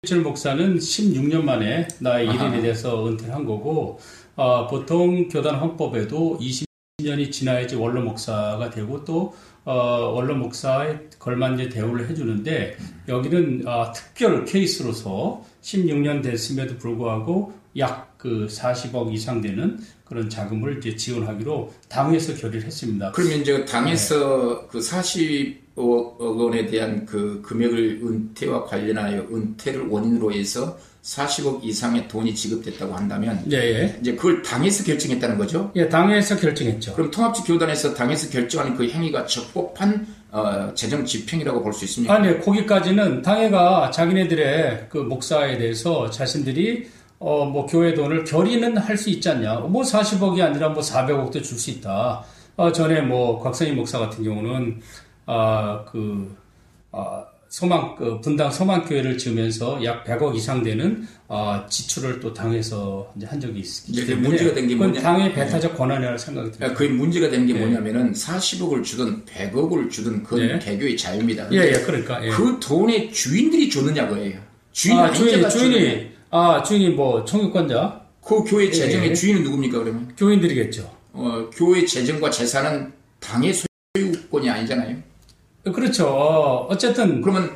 김진철 목사는 16년 만에 나의 일인에 대해서 은퇴를 한 거고, 보통 교단 헌법에도 20년이 지나야지 원로 목사가 되고 또 원로 목사에 걸맞는 대우를 해주는데, 여기는 특별 케이스로서 16년 됐음에도 불구하고 약 그 40억 이상 되는 그런 자금을 이제 지원하기로 당에서 결의를 했습니다. 그러면 이제 당에서 그 40억 원에 대한 그 금액을 은퇴와 관련하여 은퇴를 원인으로 해서 40억 이상의 돈이 지급됐다고 한다면, 이제 그걸 당에서 결정했다는 거죠? 예, 당에서 결정했죠. 그럼 통합지 교단에서 당에서 결정하는 그 행위가 적법한 재정 집행이라고 볼 수 있습니까? 아니, 거기까지는 당회가 자기네들의 그 목사에 대해서 자신들이 뭐 교회 돈을 결의는 할 수 있지 않냐. 뭐 40억이 아니라 뭐 400억도 줄 수 있다. 전에 뭐 곽선희 목사 같은 경우는 분당 소망교회를 지으면서 약 100억 이상 되는 지출을 또 당에서 이제 한 적이 있기 때문에 문제가 된 게 뭐냐? 당의 배타적 권한이라는 생각이 듭니다. 그게 문제가 된 게 뭐냐면은 40억을 주든 100억을 주든 그건 개교의 자유입니다. 그러니까 그 돈의 주인들이 줬느냐 거예요. 주인이 뭐 청유권자? 그 교회 재정의 주인은 누굽니까 그러면? 교인들이겠죠. 교회 재정과 재산은 당의 소유권이 아니잖아요. 그렇죠. 어쨌든 그러면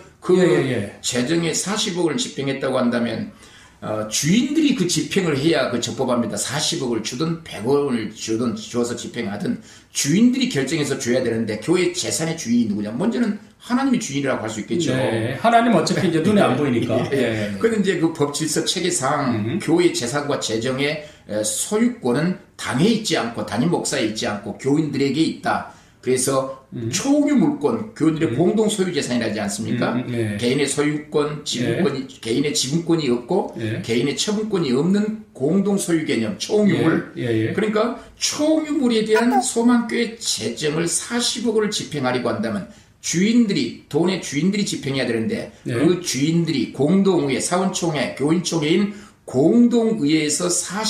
재정의 40억을 집행했다고 한다면 주인들이 그 집행을 해야 그 적법합니다. 40억을 주든 100억을 주든 주어서 집행하든 주인들이 결정해서 줘야 되는데 교회 재산의 주인이 누구냐? 먼저는 하나님이 주인이라고 할 수 있겠죠. 하나님 어차피 이제 눈에 안 보이니까. 그런데 이제 그 법질서 체계상 교회 재산과 재정의 소유권은 당에 있지 않고 담임 목사에 있지 않고 교인들에게 있다. 그래서 초유 물권, 교인들의 공동 소유 재산이라지 않습니까? 개인의 소유권, 지분권이 개인의 지분권이 없고 개인의 처분권이 없는 공동 소유 개념, 초유물. 그러니까 초유물에 대한 소망교회 재정을 40억을 집행하려고 한다면 돈의 주인들이 집행해야 되는데 그 주인들이 공동의회, 사원총회, 교인총회인 공동의회에서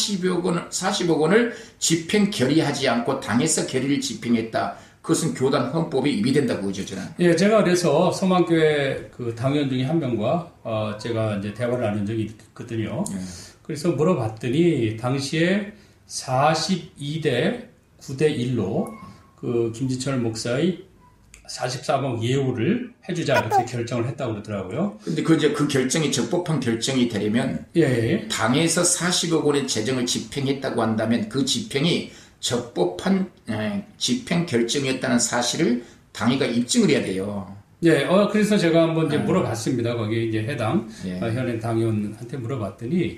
40억 원을 집행 결의하지 않고 당에서 결의를 집행했다. 그것은 교단 헌법에 위배된다고 그러죠, 저는. 제가 그래서 소망교회 그 당원 중에 한 명과 제가 이제 대화를 나눈 적이 있거든요. 그래서 물어봤더니 당시에 42대 9대 1로 그 김진철 목사의 44억 예우를 해주자 이렇게 결정을 했다고 그러더라고요. 근데 그 결정이 적법한 결정이 되려면 당에서 40억 원의 재정을 집행했다고 한다면 그 집행이 적법한 집행 결정이었다는 사실을 당회가 입증을 해야 돼요. 그래서 제가 한번 이제 물어봤습니다. 거기 이제 해당 현행 당의원한테 물어봤더니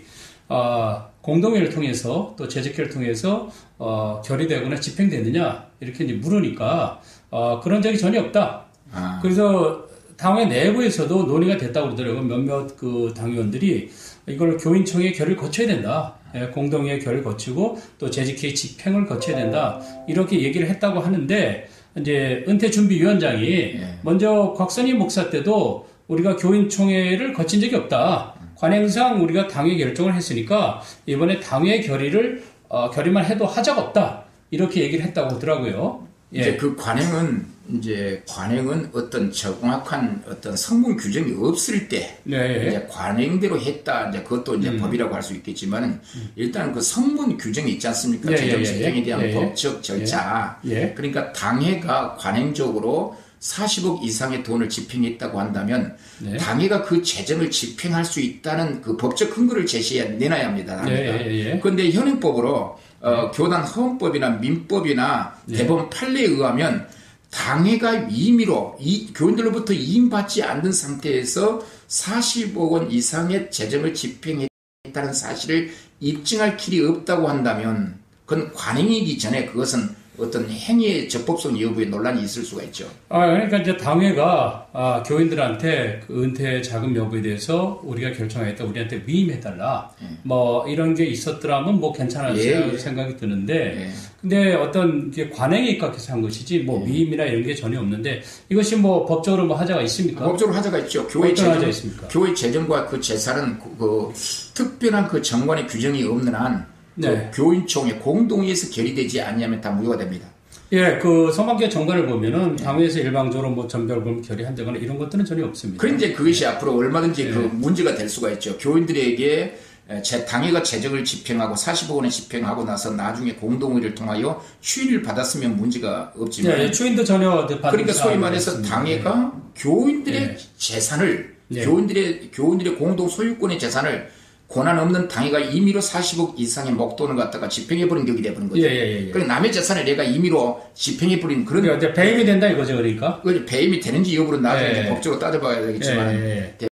공동회를 통해서 또 재직회를 통해서 결의되거나 집행되느냐 이렇게 이제 물으니까 그런 적이 전혀 없다. 그래서 당회 내부에서도 논의가 됐다고 그러더라고요. 몇몇 그 당의원들이 이걸 교인총회 결의를 거쳐야 된다. 공동회의 결의를 거치고 또 재직회의 집행을 거쳐야 된다. 이렇게 얘기를 했다고 하는데 이제 은퇴준비위원장이 먼저 곽선희 목사 때도 우리가 교인총회를 거친 적이 없다. 관행상 우리가 당회 결정을 했으니까 이번에 당회 결의만 해도 하자가 없다. 이렇게 얘기를 했다고 하더라고요. 이제 그 관행은 어떤 정확한 어떤 성분 규정이 없을 때 이제 관행대로 했다. 이제 그것도 이제 법이라고 할 수 있겠지만은 일단 그 성분 규정이 있지 않습니까? 재정 집행에 대한 법적 절차. 그러니까 당회가 관행적으로 40억 이상의 돈을 집행했다고 한다면 당회가 그 재정을 집행할 수 있다는 그 법적 근거를 내놔야 합니다. 그런데 현행법으로 교단 헌법이나 민법이나 대법원 판례에 의하면 당회가 임의로 교인들로부터 이임받지 않는 상태에서 40억 원 이상의 재정을 집행했다는 사실을 입증할 길이 없다고 한다면 그건 관행이기 전에 그것은 어떤 행위의 적법성 여부에 논란이 있을 수가 있죠. 그러니까 이제 당회가 교인들한테 그 은퇴 자금 여부에 대해서 우리가 결정하겠다, 우리한테 위임해달라, 뭐 이런 게 있었더라면 뭐 괜찮을 생각이 드는데, 근데 어떤 관행에 입각해서 한 것이지 뭐 위임이나 이런 게 전혀 없는데 이것이 뭐 법적으로 뭐 하자가 있습니까? 법적으로 하자가 있죠. 교회 재정과 그 재산은 그 특별한 그 정관의 규정이 없는 한. 교인총회 공동회에서 결의되지 않냐면 다 무효가 됩니다. 예, 그 소망계 정관을 보면은 당에서 일방적으로 뭐 전별금 결의한다거나 이런 것들은 전혀 없습니다. 그런데 그것이 앞으로 얼마든지 그 문제가 될 수가 있죠. 교인들에게 당회가 재정을 집행하고 40억 원을 집행하고 나서 나중에 공동의를 통하여 추인을 받았으면 문제가 없지만 추인도 전혀 그러니까 소위 말해서 당회가 교인들의 재산을 교인들의 공동 소유권의 재산을 권한 없는 당회가 임의로 40억 이상의 목돈을 갖다가 집행해버린 격이 돼버린 거죠. 그러니까 남의 재산을 내가 임의로 집행해버린 그런. 그러니까 배임이 된다 이거죠, 그러니까. 배임이 되는지 여부는 나중에 법적으로 따져봐야 되겠지만.